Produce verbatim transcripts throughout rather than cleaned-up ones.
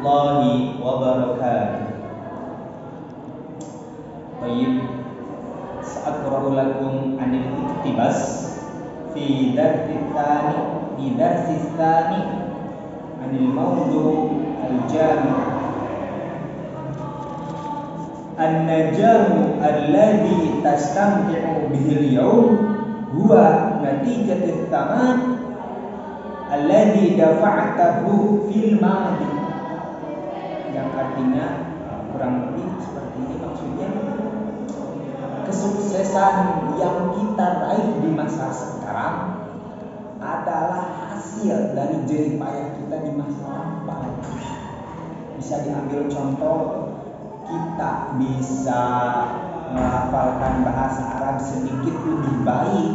warahmatullahi wabarakatuh. Baik, sa'aqra'u lakum anil iktibas fi darsi tsani fi darsi tsani anil mawdu' al-jami' an-najamu alladhi tastamti'u bihi al-yawm huwa natijatu tsaman alladhi dafa'tahu fil madi. Yang artinya kurang lebih seperti ini, maksudnya kesuksesan yang kita raih di masa sekarang adalah hasil dari jerih payah kita di masa lampau. Bisa diambil contoh, kita bisa menghafalkan bahasa Arab sedikit lebih baik,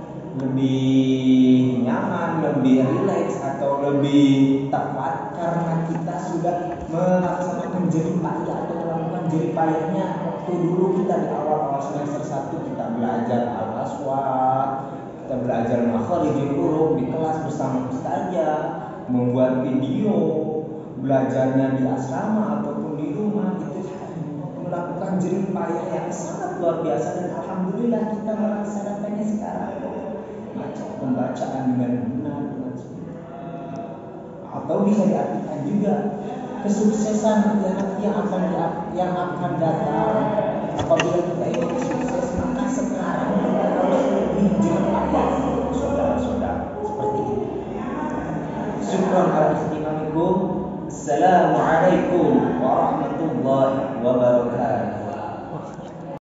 lebih nyaman, lebih rileks, atau lebih tepat karena kita sudah melaksanakan jerih payah atau melakukan jerih payahnya. Waktu dulu kita di awal-awal semester satu kita belajar al-aswat, kita belajar makharijul huruf di kelas bersama ustazah, membuat video, belajarnya di asrama ataupun di rumah, itu melakukan jerih payah yang sangat luar biasa, dan alhamdulillah kita melaksanakannya sekarang. Baca pembacaan dengan benar, dengan atau bisa diartikan juga kesuksesan yang yang akan yang akan datang apabila kita ini